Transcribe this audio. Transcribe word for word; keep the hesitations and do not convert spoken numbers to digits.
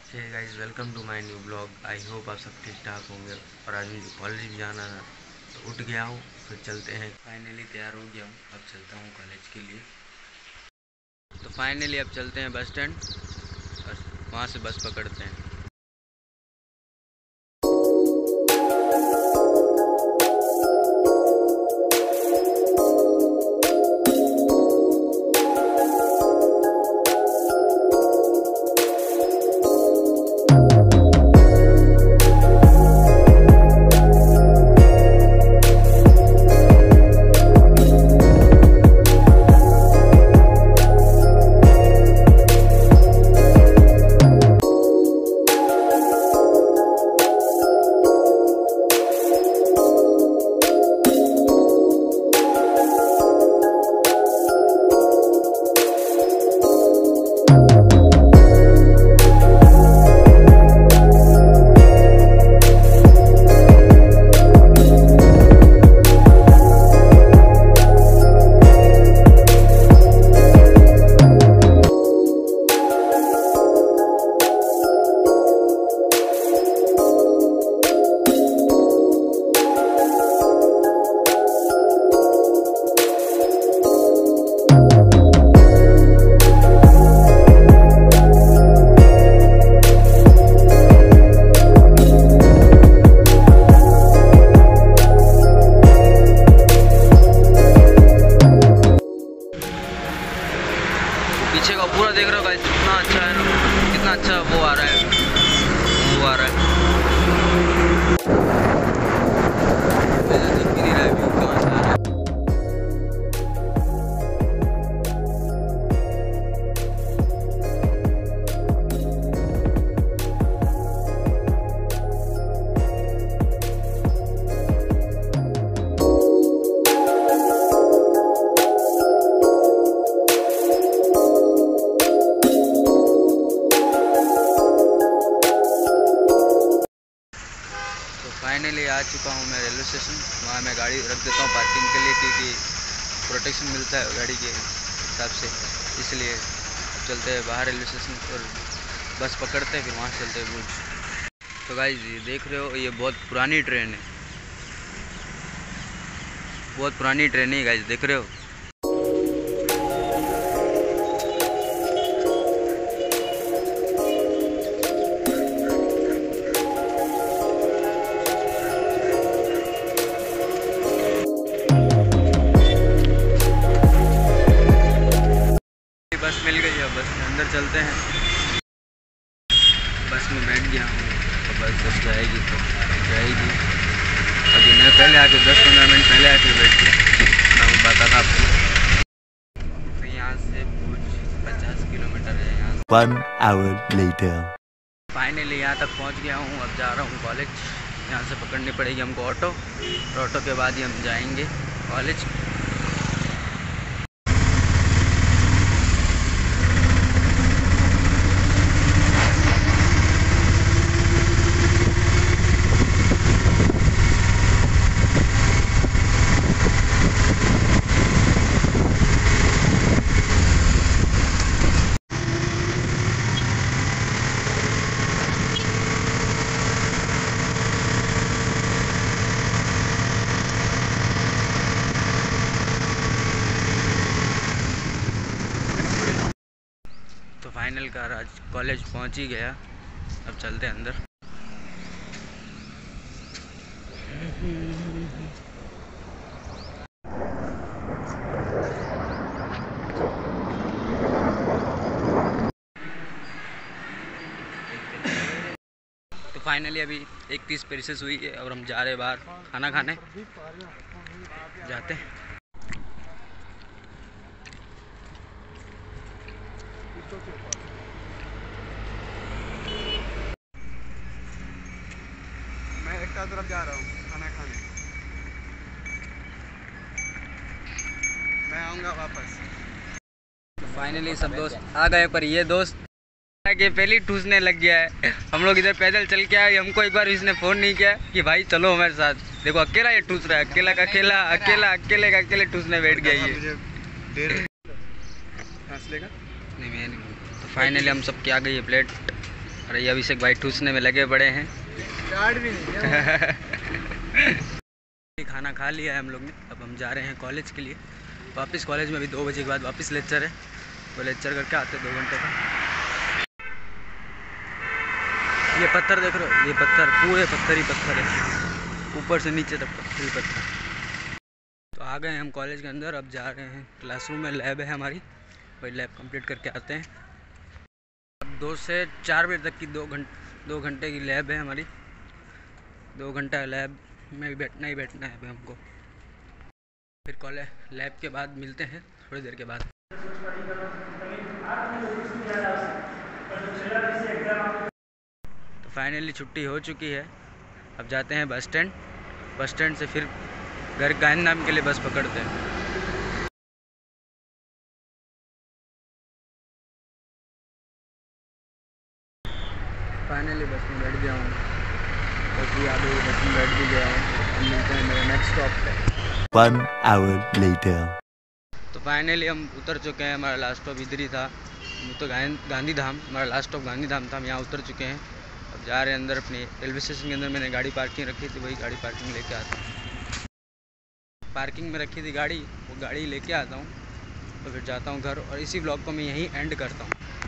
Hey guys, welcome to my new blog. I hope आप सब ठीक ठाक होंगे। और आज मुझे कॉलेज भी जाना था तो उठ गया हूँ। फिर चलते हैं। फाइनली तैयार हो गया हूँ, अब चलता हूँ कॉलेज के लिए। तो फाइनली अब चलते हैं बस स्टैंड और वहाँ से बस पकड़ते हैं। पीछे का पूरा देख रहे हो गाइस, कितना अच्छा है ना, कितना अच्छा वो आ रहा है, वो आ रहा है। फाइनली आ चुका हूँ मैं रेलवे स्टेशन। वहाँ मैं गाड़ी रख देता हूँ पार्किंग के लिए, क्योंकि प्रोटेक्शन मिलता है गाड़ी के हिसाब से। इसलिए अब चलते हैं बाहर रेलवे स्टेशन और बस पकड़ते हैं, फिर वहाँ से चलते हैं भुज। तो गाइस ये देख रहे हो, ये बहुत पुरानी ट्रेन है, बहुत पुरानी ट्रेन है गाइस, देख रहे हो। बस मिल गई है, बस में अंदर चलते हैं। बस में बैठ गया हूँ, तो बस बस जाएगी तो जाएगी। अभी मैं पहले आके दस पंद्रह मिनट पहले आके बैठ गया, मैं बताता था आपको। तो यहाँ से भुज पचास किलोमीटर है यहाँ से। One hour later. फाइनली यहाँ तक पहुँच गया हूँ, अब जा रहा हूँ कॉलेज। यहाँ से पकड़नी पड़ेगी हमको ऑटो, और ऑटो के बाद ही हम जाएंगे कॉलेज। तो फाइनल कार आज कॉलेज पहुंच ही गया, अब चलते हैं अंदर। तो फाइनली अभी एक तीस पे रिसेस हुई है और हम जा रहे हैं बाहर खाना खाने, जाते हैं। मैं एक तरफ जा रहा हूँ खाना खाने, मैं आऊँगा वापस। तो फाइनली सब दोस्त आ गए, पर ये दोस्त के पहले ठूसने लग गया है। हम लोग इधर पैदल चल के आए, हमको एक बार इसने फ़ोन नहीं किया कि भाई चलो हमारे साथ। देखो अकेला ये ठूस रहा है, अकेला का अकेला अकेला अकेले का अकेले ठूसने बैठ गया ये। नहीं मैं नहीं। तो फाइनली हम सब क्या गई प्लेट और ये अभिषेक भाई ठूसने में लगे पड़े हैं। भी नहीं खाना खा लिया है हम लोग ने, अब हम जा रहे हैं कॉलेज के लिए वापस। कॉलेज में अभी दो बजे के बाद वापस लेक्चर है, वो लेक्चर करके आते हैं दो घंटे का। ये पत्थर देख रहे हो, ये पत्थर पूरे पत्थर ही पत्थर है, ऊपर से नीचे तक पत्थर ही पत्थर। तो आ गए हम कॉलेज के अंदर, अब जा रहे हैं क्लासरूम में, लैब है हमारी, वही लैब कंप्लीट करके आते हैं। अब दो से चार बजे तक की दो घंटे दो घंटे की लैब है हमारी। दो घंटा लैब में भी बैठना ही बैठना है अभी हमको। फिर कॉलेज लैब के बाद मिलते हैं थोड़ी देर के बाद। तो फाइनली छुट्टी हो चुकी है, अब जाते हैं बस स्टैंड। बस स्टैंड से फिर घर गांधीधाम के लिए बस पकड़ते हैं। फाइनली बस में बैठ गया हूँ, बस भी आ गई, बस में बैठ भी गया हूँ। मिलते हैं मेरे नेक्स्ट स्टॉप पे। One hour later. तो फाइनली हम उतर चुके हैं, हमारा लास्ट स्टॉप इधर ही था, तो गांधीधाम, हमारा लास्ट स्टॉप गांधीधाम था, हम यहाँ उतर चुके हैं। अब जा रहे हैं अंदर, अपनी रेलवे स्टेशन के अंदर मैंने गाड़ी पार्किंग रखी थी, वही गाड़ी पार्किंग लेके आता हूँ। पार्किंग में रखी थी गाड़ी, वो गाड़ी लेके आता हूँ, तो फिर जाता हूँ घर, और इसी ब्लॉग को मैं यहीं एंड करता हूँ।